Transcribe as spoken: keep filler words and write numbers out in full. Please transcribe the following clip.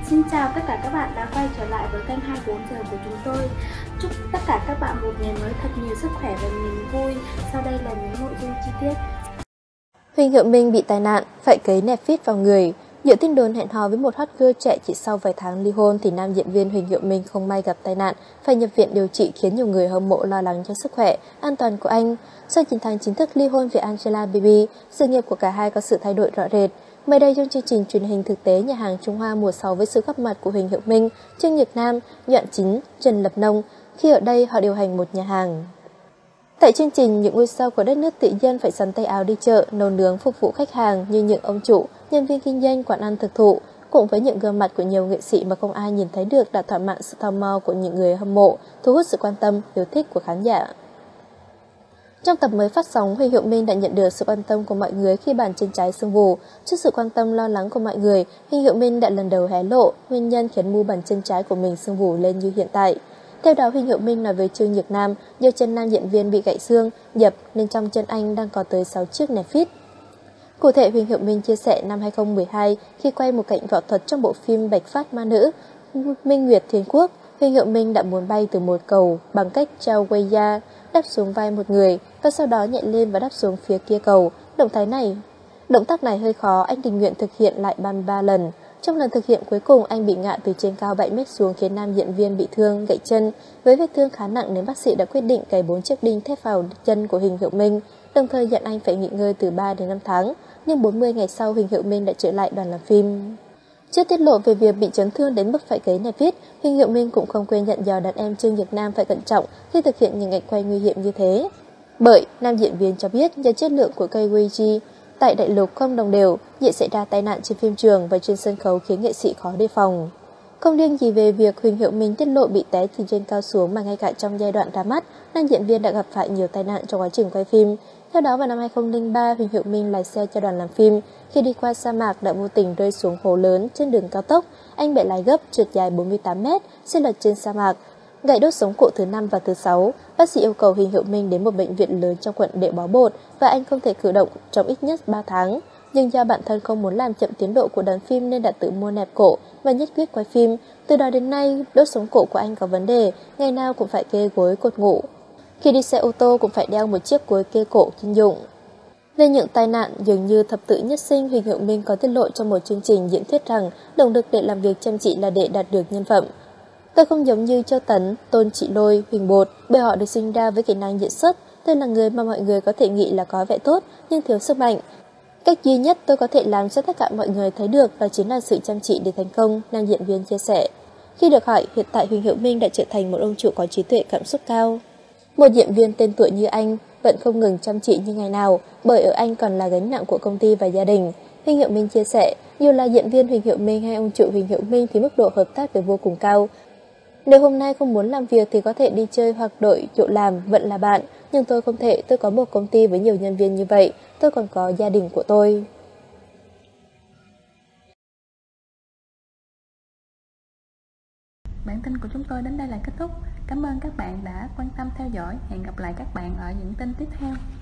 Xin chào tất cả các bạn đã quay trở lại với kênh hai mươi bốn giờ của chúng tôi. Chúc tất cả các bạn một ngày mới thật nhiều sức khỏe và niềm vui. Sau đây là những nội dung chi tiết. Huỳnh Hiệu Minh bị tai nạn, phải cấy nẹp vít vào người. Giữa tin đồn hẹn hò với một hot girl trẻ chỉ sau vài tháng ly hôn thì nam diễn viên Huỳnh Hiệu Minh không may gặp tai nạn, phải nhập viện điều trị khiến nhiều người hâm mộ lo lắng cho sức khỏe, an toàn của anh. Sau chiến thắng chính thức ly hôn với Angelababy, sự nghiệp của cả hai có sự thay đổi rõ rệt. Mới đây trong chương trình truyền hình thực tế Nhà hàng Trung Hoa mùa sáu với sự góp mặt của Huỳnh Hiệu Minh, Trương Nhật Nam, Nhoạn Chính, Trần Lập Nông, khi ở đây họ điều hành một nhà hàng. Tại chương trình, những ngôi sao của đất nước tự dân phải sắn tay áo đi chợ, nấu nướng phục vụ khách hàng như những ông chủ, nhân viên kinh doanh quán ăn thực thụ, cùng với những gương mặt của nhiều nghệ sĩ mà không ai nhìn thấy được đã thỏa mãn sự tò mò của những người hâm mộ, thu hút sự quan tâm, yêu thích của khán giả. Trong tập mới phát sóng, Huỳnh Hiệu Minh đã nhận được sự quan tâm của mọi người khi bàn chân trái sưng vù. Trước sự quan tâm lo lắng của mọi người, Huỳnh Hiệu Minh đã lần đầu hé lộ nguyên nhân khiến mu bàn chân trái của mình sưng vù lên như hiện tại. Theo đó, Huỳnh Hiệu Minh nói với Trương Nhật Nam, do chân nam diễn viên bị gãy xương, dập nên trong chân anh đang có tới sáu chiếc nẹp vít. Cụ thể, Huỳnh Hiệu Minh chia sẻ năm hai không một hai, khi quay một cảnh võ thuật trong bộ phim Bạch Phát Ma Nữ, Minh Nguyệt Thiên Quốc, Huỳnh Hiệu Minh đã muốn bay từ một cầu bằng cách trao quay ra, đáp xuống vai một người, và sau đó nhảy lên và đáp xuống phía kia cầu. Động thái này, động tác này hơi khó, anh tình nguyện thực hiện lại ba mươi ba lần. Trong lần thực hiện cuối cùng, anh bị ngã từ trên cao bảy mét xuống khiến nam diễn viên bị thương, gãy chân. Với vết thương khá nặng nên bác sĩ đã quyết định cài bốn chiếc đinh thép vào chân của Huỳnh Hiệu Minh, đồng thời dặn anh phải nghỉ ngơi từ ba đến năm tháng. Nhưng bốn mươi ngày sau, Huỳnh Hiệu Minh đã trở lại đoàn làm phim. Trước tiết lộ về việc bị chấn thương đến mức phải cấy nẹp vít, Huỳnh Hiệu Minh cũng không quên dặn dò đàn em Trương Nhật Nam phải cẩn trọng khi thực hiện những cảnh quay nguy hiểm như thế. Bởi nam diễn viên cho biết do chất lượng của cây Ouija tại đại lục không đồng đều, dễ xảy ra tai nạn trên phim trường và trên sân khấu khiến nghệ sĩ khó đề phòng. Không riêng gì về việc Huỳnh Hiệu Minh tiết lộ bị té từ trên cao xuống mà ngay cả trong giai đoạn ra mắt, nam diễn viên đã gặp phải nhiều tai nạn trong quá trình quay phim. Theo đó, vào năm hai không không ba, Huỳnh Hiệu Minh lái xe cho đoàn làm phim. Khi đi qua sa mạc đã vô tình rơi xuống hố lớn trên đường cao tốc. Anh bị lái gấp trượt dài bốn mươi tám mét, xe lật trên sa mạc, gãy đốt sống cổ thứ năm và thứ sáu. Bác sĩ yêu cầu Huỳnh Hiệu Minh đến một bệnh viện lớn trong quận để bó bột và anh không thể cử động trong ít nhất ba tháng. Nhưng do bản thân không muốn làm chậm tiến độ của đoàn phim nên đã tự mua nẹp cổ và nhất quyết quay phim. Từ đó đến nay, đốt sống cổ của anh có vấn đề, ngày nào cũng phải kê gối cột ngủ. Khi đi xe ô tô cũng phải đeo một chiếc gối kê cổ chuyên dụng. Về những tai nạn dường như thập tử nhất sinh, Huỳnh Hiệu Minh có tiết lộ trong một chương trình diễn thuyết rằng động lực để làm việc chăm chỉ là để đạt được nhân phẩm. Tôi không giống như Châu Tấn, Tôn Trị Lôi, Huỳnh Bột, bởi họ được sinh ra với kỹ năng diễn xuất. Tôi là người mà mọi người có thể nghĩ là có vẻ tốt nhưng thiếu sức mạnh. Cách duy nhất tôi có thể làm cho tất cả mọi người thấy được đó chính là sự chăm chỉ để thành công, nam diễn viên chia sẻ. Khi được hỏi, hiện tại Huỳnh Hiệu Minh đã trở thành một ông chủ có trí tuệ cảm xúc cao. Một diễn viên tên tuổi như anh vẫn không ngừng chăm chỉ như ngày nào, bởi ở anh còn là gánh nặng của công ty và gia đình. Huỳnh Hiệu Minh chia sẻ, dù là diễn viên Huỳnh Hiệu Minh hay ông chủ Huỳnh Hiệu Minh thì mức độ hợp tác đều vô cùng cao. Nếu hôm nay không muốn làm việc thì có thể đi chơi hoặc đổi chỗ làm, vẫn là bạn. Nhưng tôi không thể, tôi có một công ty với nhiều nhân viên như vậy, tôi còn có gia đình của tôi. Bản tin của chúng tôi đến đây là kết thúc. Cảm ơn các bạn đã quan tâm theo dõi. Hẹn gặp lại các bạn ở những tin tiếp theo.